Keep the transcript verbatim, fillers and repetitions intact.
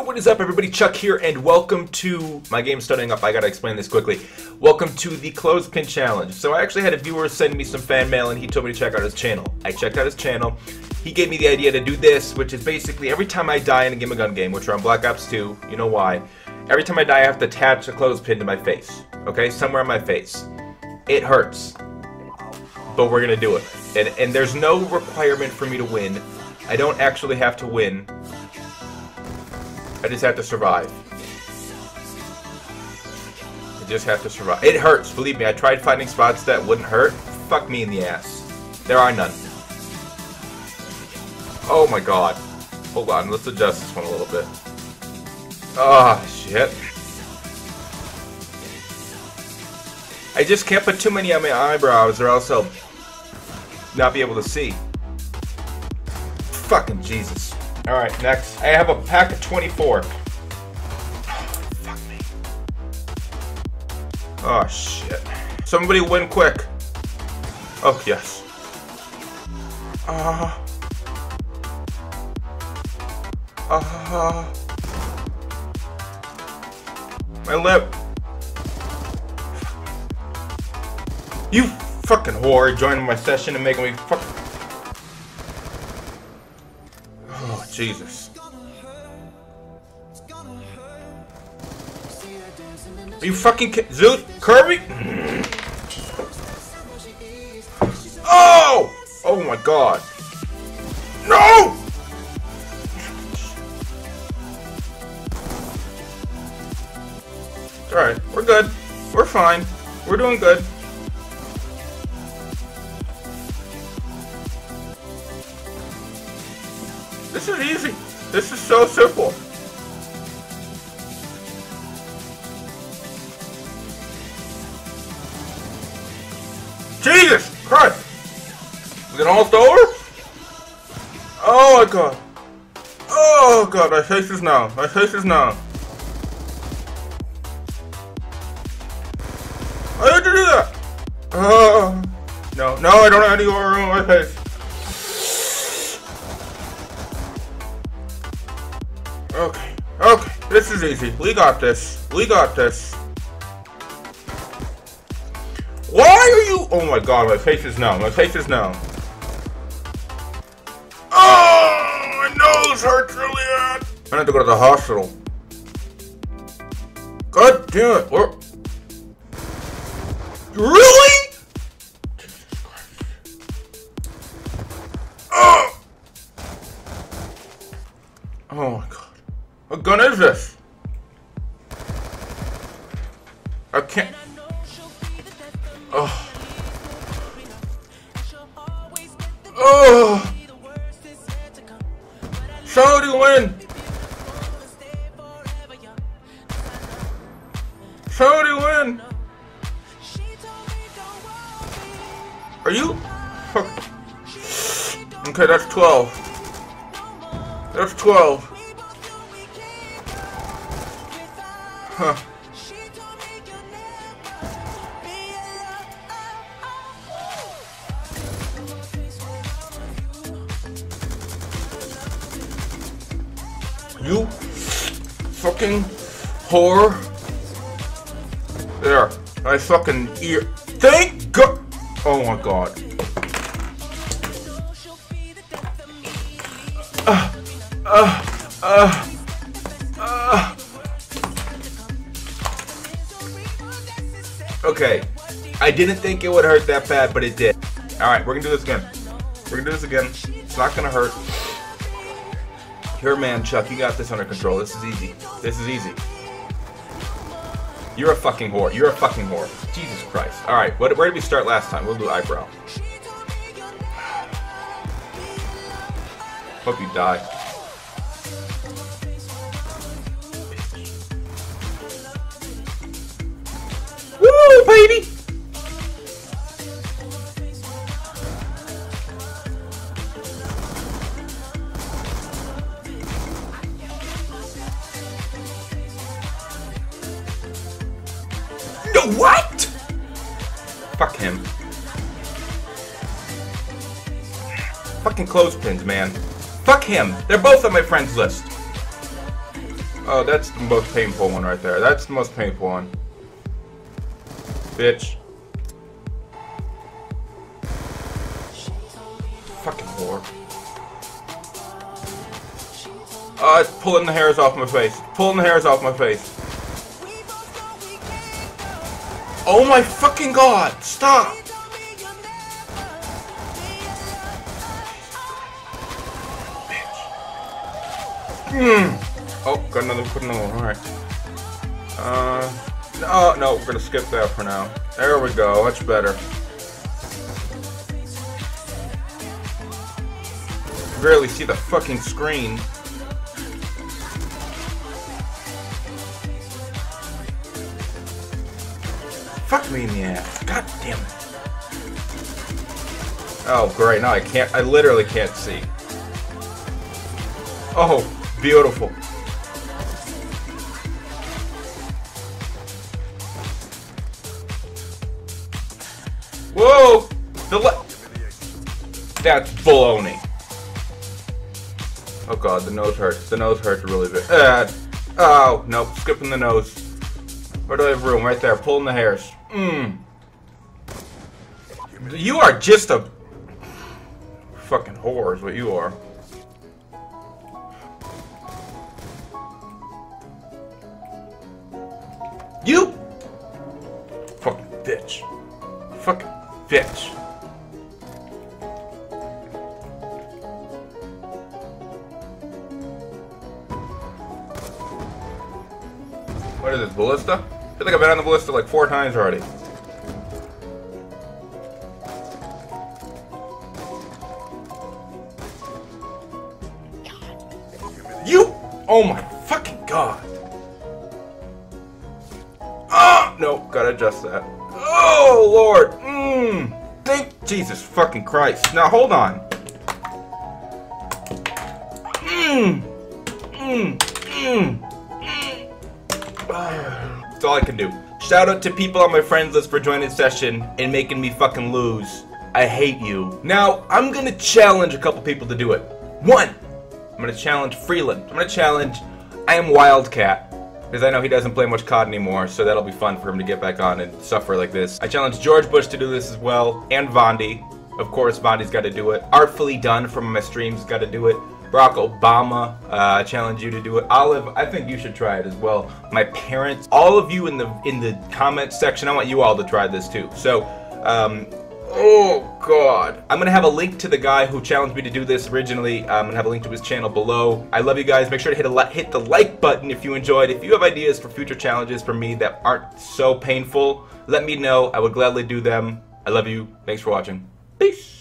what is up everybody, Chuck here, and welcome to, my game's starting up, I gotta explain this quickly. Welcome to the Clothespin Challenge. So I actually had a viewer send me some fan mail and he told me to check out his channel. I checked out his channel, he gave me the idea to do this, which is basically every time I die in a Game of Gun game, which are on Black Ops two, you know why. Every time I die I have to attach a clothespin to my face, okay, somewhere on my face. It hurts, but we're gonna do it. And, and there's no requirement for me to win. I don't actually have to win. I just have to survive. I just have to survive. It hurts, believe me. I tried finding spots that wouldn't hurt. Fuck me in the ass. There are none. Oh my god. Hold on, let's adjust this one a little bit. Ah, oh, shit. I just can't put too many on my eyebrows or else I'll not be able to see. Fucking Jesus. Alright, next. I have a pack of twenty-four. Fuck me. Oh, shit. Somebody win quick. Oh, yes. Uh. Uh. My lip. You fucking whore joining my session and making me fuck. Oh, Jesus. Are you fucking ki- Zeus? Kirby? Oh! Oh my god. No! Alright, we're good. We're fine. We're doing good. This is easy. This is so simple. Jesus Christ! Is it almost over? Oh my god. Oh god, my face is numb. My face is numb. I had to do that! Oh no, no, I don't have any more room on my face. Okay, okay, this is easy. We got this. We got this. Why are you? Oh my god, my face is numb. My face is numb. Oh, my nose hurts really bad. I have to go to the hospital. God damn it. We're... Really? Jesus Christ. Oh! Oh my god. What gun is this? I can't. Oh. Oh. Somebody win. Somebody win. Are you? Okay, that's twelve. That's twelve. Huh. You fucking whore. There. I fucking ear. Thank God. Oh my god. Uh, uh, uh, uh. Okay, I didn't think it would hurt that bad, but it did. Alright, we're gonna do this again. We're gonna do this again. It's not gonna hurt. You're a man, Chuck. You got this under control. This is easy. This is easy. You're a fucking whore. You're a fucking whore. Jesus Christ. Alright, where did we start last time? We'll do eyebrow. Hope you die. Woo, baby! No, what? Fuck him. Fucking clothespins, man. Fuck him. They're both on my friends list. Oh, that's the most painful one right there. That's the most painful one. Bitch. Fucking whore. Uh, it's pulling the hairs off my face. Pulling the hairs off my face. Oh my fucking god! Stop! Hmm. Oh, got another, put another one. Alright. Uh, no, no, we're gonna skip that for now. There we go, much better. You can barely see the fucking screen. Fuck me in the ass. God damn it. Oh, great. Now I can't, I literally can't see. Oh, beautiful. Whoa! The le- That's baloney. Oh god, the nose hurts. The nose hurts really bad. Uh, oh, nope. Skipping the nose. Where do I have room? Right there. Pulling the hairs. Mmm. You are just a fucking whore is what you are. You fucking bitch. Fucking bitch. What is this, ballista? I feel like I've been on the ballista like four times already. You! Oh my fucking god. Ah! No, gotta adjust that. Oh lord! Mmm! Thank Jesus fucking Christ. Now hold on. Mmm! Mmm! Mmm! That's all I can do. Shout out to people on my friends list for joining the session and making me fucking lose. I hate you. Now, I'm gonna challenge a couple people to do it. One, I'm gonna challenge Freeland. I'm gonna challenge I am Wildcat, because I know he doesn't play much C O D anymore, so that'll be fun for him to get back on and suffer like this. I challenge George Bush to do this as well, and Vondi. Of course, Vondi's gotta do it. Artfully Done from my streams has gotta do it. Barack Obama, uh, I challenge you to do it. Olive, I think you should try it as well. My parents, all of you in the in the comments section, I want you all to try this too. So, um, oh god. I'm gonna have a link to the guy who challenged me to do this originally. I'm gonna have a link to his channel below. I love you guys. Make sure to hit a hit the like button if you enjoyed. If you have ideas for future challenges for me that aren't so painful, let me know. I would gladly do them. I love you. Thanks for watching. Peace.